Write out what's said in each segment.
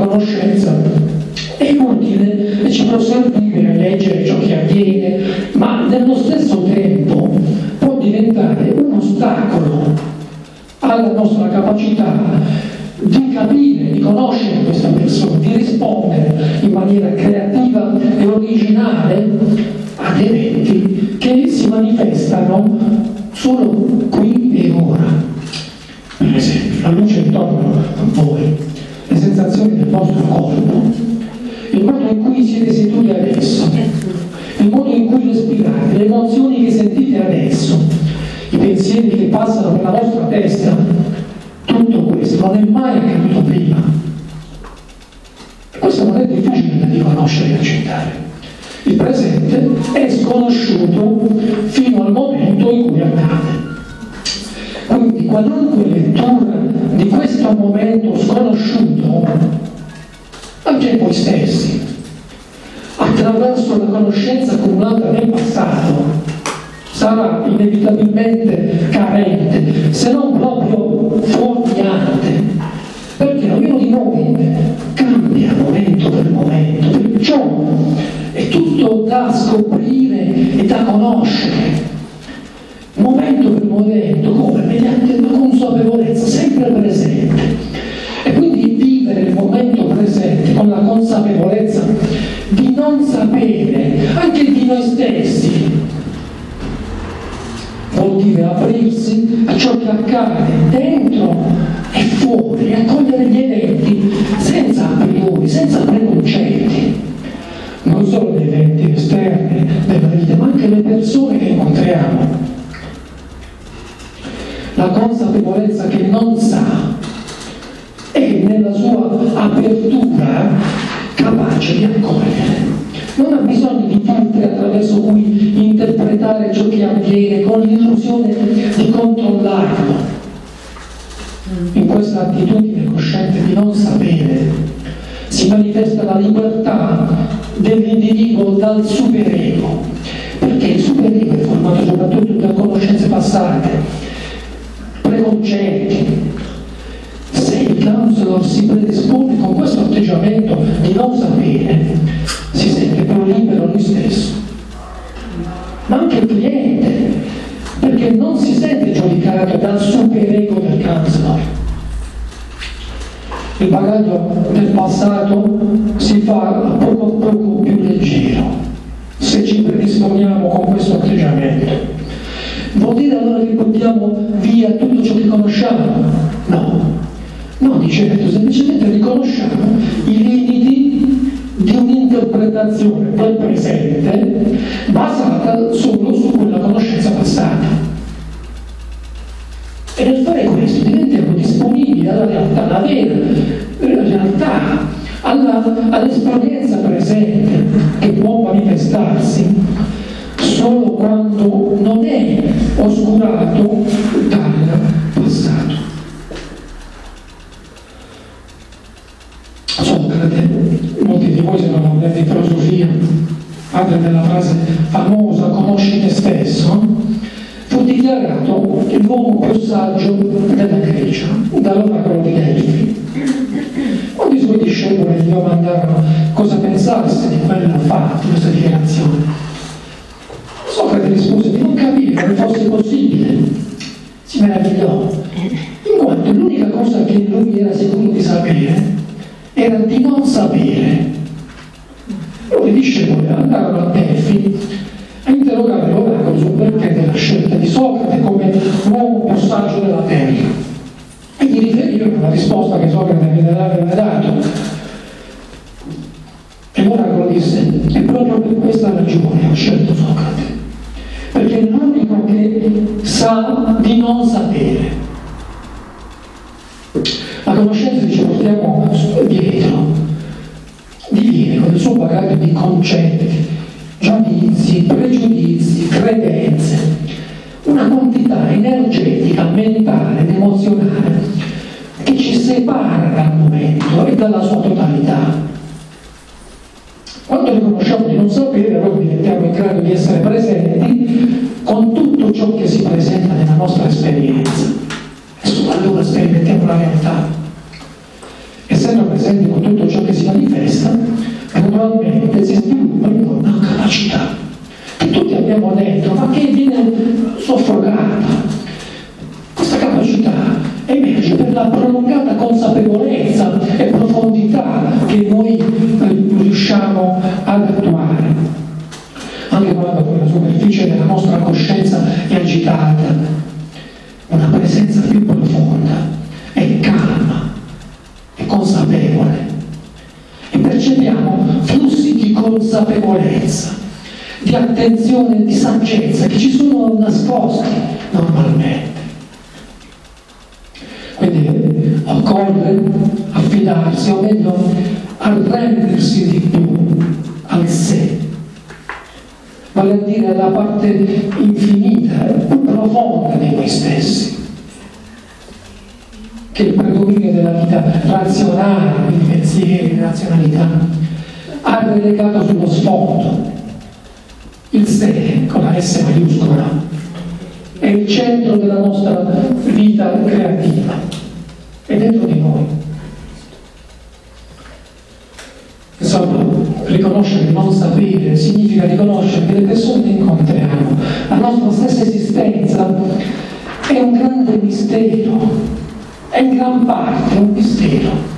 conoscenza è utile e ci può servire a leggere ciò che avviene, ma nello stesso tempo può diventare un ostacolo alla nostra capacità di capire, di conoscere questa persona, di rispondere in maniera creativa e originale ad eventi che si manifestano solo qui e ora. Per esempio, la luce intorno a voi, le sensazioni del vostro corpo, il modo in cui siete seduti adesso, il modo in cui respirate, le emozioni che sentite adesso, i pensieri che passano per la vostra testa, tutto questo non è mai accaduto prima. Questo non è difficile da riconoscere e accettare. Il presente è sconosciuto fino al momento in cui accade. Quindi qualunque lettura di questo momento sconosciuto, anche voi stessi, attraverso la conoscenza accumulata nel passato, sarà inevitabilmente carente, se non proprio fuorviante, perché ognuno di noi cambia momento per momento, perciò è tutto da scoprire e da conoscere, momento per momento, come mediante una consapevolezza sempre presente. E quindi vivere il momento presente con la consapevolezza di non sapere anche di noi stessi vuol dire aprirsi a ciò che accade dentro e fuori, accogliere gli eventi senza a priori, senza preconcetti, non solo gli eventi esterni della vita, ma anche le persone che incontriamo. La consapevolezza che non sa è nella sua apertura capace di accogliere. Non ha bisogno di filtri attraverso cui interpretare ciò che avviene con l'illusione di controllarlo. In questa attitudine cosciente di non sapere si manifesta la libertà dell'individuo dal superego, perché il superego è formato soprattutto da conoscenze passate, preconcetti. Se il counselor si predispone con questo atteggiamento di non sapere, si sente più libero lui stesso, ma anche il cliente, perché non si sente giudicato dal superego del counselor. Il bagaglio del passato si fa a poco a poco più leggero se ci predisponiamo con questo atteggiamento. Vuol dire allora che buttiamo via tutto ciò che conosciamo? No, di certo, semplicemente riconosciamo i limiti di un'interpretazione del presente basata solo su quella conoscenza passata. E nel fare questo diventiamo disponibili alla realtà, alla vera realtà, all'esperienza presente che può manifestarsi solo quando non è oscurato dal passato. Socrate, molti di voi se non laureati in filosofia, padre della frase famosa conosci te stesso, fu dichiarato l'uomo più saggio della Grecia, dall'oracolo di Delfi. Quando i suoi discepoli gli domandarono cosa pensasse di quella fatta, di questa dichiarazione, Socrate rispose di non capire come fosse possibile. Si meravigliò, in quanto l'unica cosa che lui era sicuro di sapere era di non sapere. Allora i discepoli andarono a Delfi a interrogare l'oracolo sul perché della scelta di Socrate come l'uomo più saggio della terra. E gli riferirono la risposta che Socrate aveva dato. E l'oracolo disse: è proprio per questa ragione ho scelto Socrate, perché è l'unico che sa di non sapere. La conoscenza che ci portiamo dietro diviene con il suo bagaglio di concetti, giudizi, pregiudizi, credenze, una quantità energetica, mentale ed emozionale che ci separa dal momento e dalla sua totalità. Quando riconosciamo di non sapere, allora diventiamo in grado di essere presenti con tutto ciò che si presenta nella nostra esperienza. E solo allora sperimentiamo la realtà. Essendo presenti con tutto ciò che soffocata. Questa capacità emerge per la prolungata consapevolezza e profondità che noi riusciamo ad attuare. Anche quando poi la superficie della nostra coscienza è agitata, una presenza più profonda, è calma, è consapevole. E percepiamo flussi di consapevolezza, di attenzione, di saggezza che ci sono nascosti normalmente. Quindi occorre affidarsi, o meglio, arrendersi di più al sé, vale a dire alla parte infinita e più profonda di noi stessi, che il predominio della vita razionale, di pensieri, di razionalità, ha relegato sullo sfondo. Il sé, con la S maiuscola, è il centro della nostra vita creativa, è dentro di noi. Insomma, riconoscere il non sapere significa riconoscere che le persone che incontriamo, la nostra stessa esistenza, è un grande mistero, è in gran parte un mistero.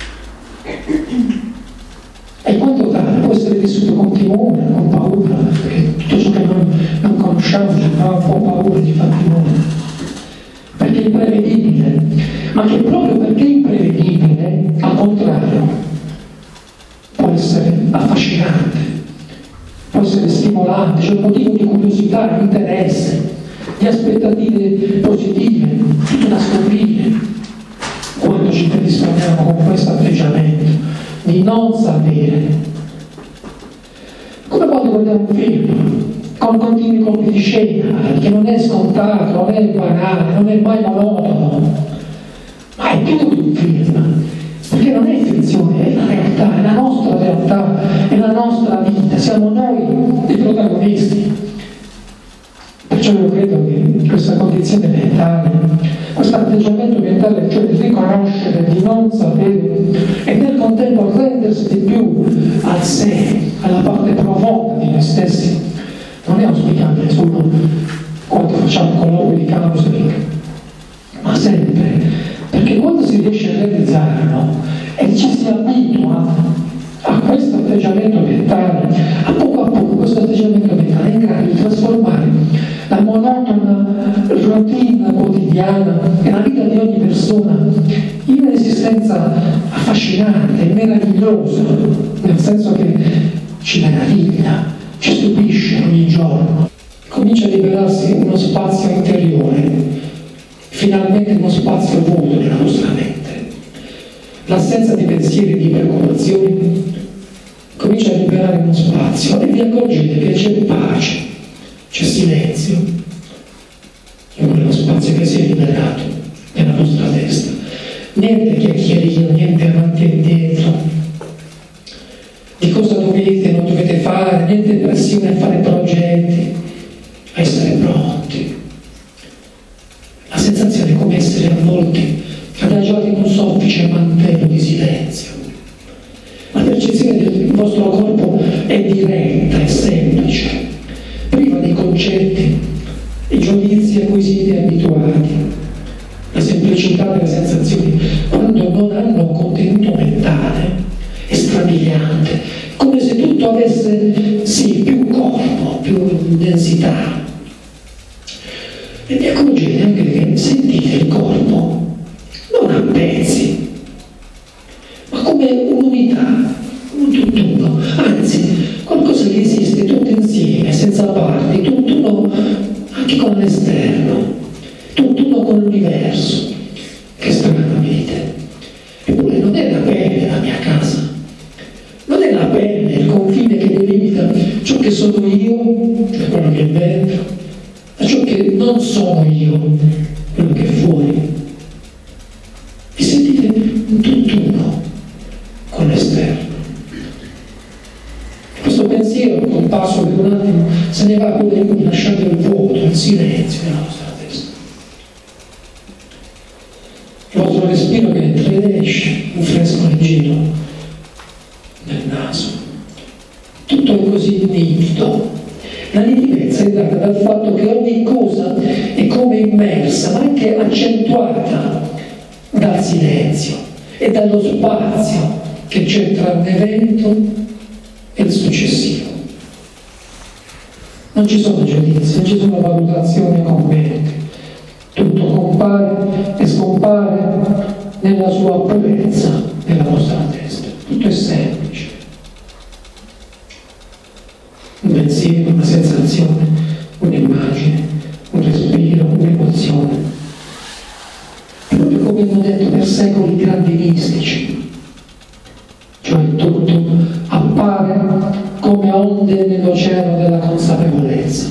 E in quanto tale può essere vissuto con timore, con paura, perché tutto ciò che non conosciamo ci fa un po' paura, ci fa timore, perché è imprevedibile, ma che proprio perché è imprevedibile, al contrario, può essere affascinante, può essere stimolante, c'è un motivo di curiosità, di interesse, di aspettative positive, tutto da scoprire, quando ci predisponiamo con questo atteggiamento di non sapere. Come quando guardiamo un film con continui colpi di scena, che non è scontato, non è banale, non è mai monotono, ma è più di un film, perché non è finzione, è la realtà, è la nostra realtà, è la nostra vita, siamo noi i protagonisti. Perciò io credo che questa condizione mentale, questo atteggiamento mentale, cioè di riconoscere, di non sapere e nel contempo arrendersi di più al sé, alla parte profonda di noi stessi, non è auspicabile solo quando facciamo colloqui di counseling, ma sempre, perché quando si riesce a realizzarlo e ci si abitua a questo atteggiamento mentale, a poco questo atteggiamento mentale è in grado di trasformare la monotona routine quotidiana e la vita di ogni persona in un'esistenza affascinante, meravigliosa, nel senso che ci meraviglia, ci stupisce ogni giorno. Comincia a liberarsi uno spazio interiore, finalmente uno spazio vuoto nella nostra mente. L'assenza di pensieri e di preoccupazioni comincia a liberare uno spazio e vi accorgete che c'è pace, c'è silenzio in quello spazio che si è liberato nella vostra testa. Niente chiacchierino, niente avanti e indietro di cosa dovete e non dovete fare, niente pressione a fare progetti, a essere pronti. La sensazione è come essere avvolti, adagiati in un soffice mantello di silenzio. La percezione del vostro corpo è diretta, è semplice, priva dei concetti e giudizi a cui siete abituati. La semplicità delle sensazioni, quando non hanno contenuto mentale, è strabiliante, come se tutto avesse, sì, più corpo, più densità. E vi accorgete anche che sentite il corpo non a pezzi, ma come un'unità, un tutt'uno, anzi, qualcosa che esiste tutto insieme, senza parti, tutt'uno anche con l'esterno, tutt'uno con l'universo. Che strana vita. Eppure non è la pelle la mia casa, non è la pelle il confine che delimita ciò che sono io, cioè quello che è dentro, da ciò che non sono io, quello che è fuori. Vi sentite un tutt'uno con l'esterno. Questo pensiero, comparso per un attimo, se ne va con le lumi, lasciando il vuoto, il silenzio nella nostra testa. Il vostro respiro che entra ed esce, un fresco leggero nel naso. Tutto è così nitido, La nitidezza è data dal fatto che ogni cosa è come immersa, ma anche accentuata dal silenzio e dallo spazio che c'è tra un evento e il successivo. Non ci sono giudizi, non ci sono valutazioni e commenti. Tutto compare e scompare nella sua purezza nella nostra testa. Tutto è semplice. Un pensiero, una sensazione, un'immagine, un respiro, un'emozione. Proprio come hanno detto per secoli i grandi mistici. Cioè tutto appare come onde nell'oceano della consapevolezza.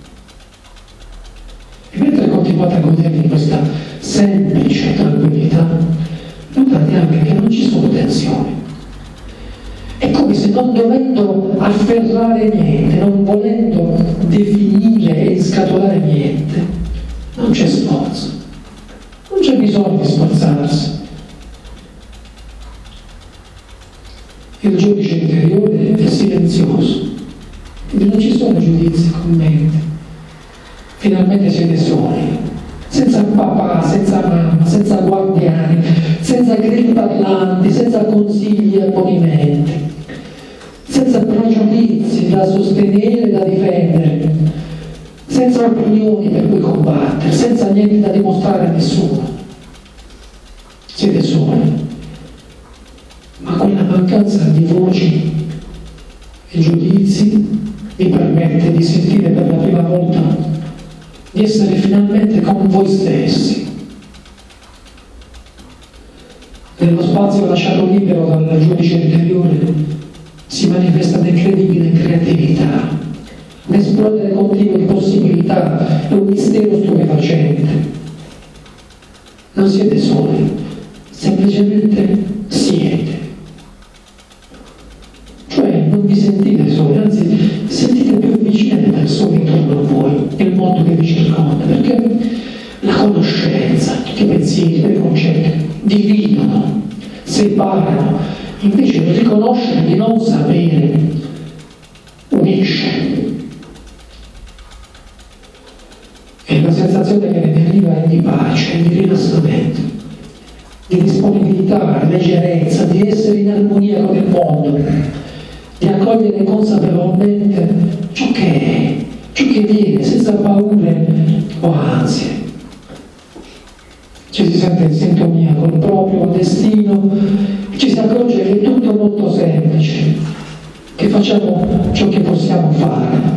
E mentre continuate a godere di questa semplice tranquillità, notate anche che non ci sono tensioni. È come se non dovendo afferrare niente, non volendo definire e inscatolare niente, non c'è sforzo, non c'è bisogno di sforzarsi. Il giudice interiore è silenzioso, quindi non ci sono giudizi, commenti. Finalmente siete soli, senza papà, senza mamma, senza guardiani, senza grilli parlanti, senza consigli e ammonimenti, senza pregiudizi da sostenere e da difendere, senza opinioni per cui combattere, senza niente da dimostrare a nessuno. Siete soli, ma quella mancanza di voci e giudizi vi permette di sentire per la prima volta di essere finalmente con voi stessi. Nello spazio lasciato libero dal giudice interiore si manifesta un'incredibile creatività, un esplodere continuo di possibilità e un mistero stupefacente. Non siete soli, semplicemente siete. Cioè non vi sentite soli, anzi sentite più vicine le persone intorno a voi e il mondo che vi circonda, perché la conoscenza, tutti i pensieri, i concetti dividono, separano, invece il riconoscere di non sapere unisce. E la sensazione che ne deriva è di pace, di rilassamento, di disponibilità, leggerezza, di essere in armonia con il mondo, di accogliere consapevolmente ciò che è, ciò che viene, senza paure o ansie. Ci si sente in sintonia col proprio destino, ci si accorge che è tutto molto semplice, che facciamo ciò che possiamo fare.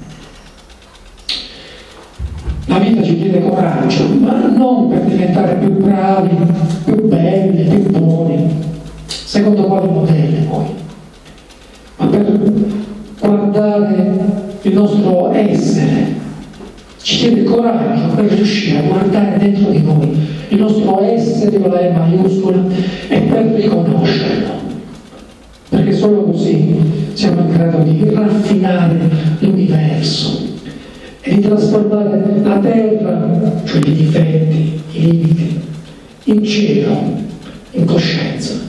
La vita ci chiede coraggio, ma non per diventare più bravi, più belli, più buoni, secondo quali modelli poi, ma per guardare il nostro essere. Ci chiede coraggio per riuscire a guardare dentro di noi il nostro essere con la E maiuscola e per riconoscerlo, perché solo così siamo in grado di raffinare l'universo e di trasformare la terra, cioè i difetti, i limiti, in cielo, in coscienza.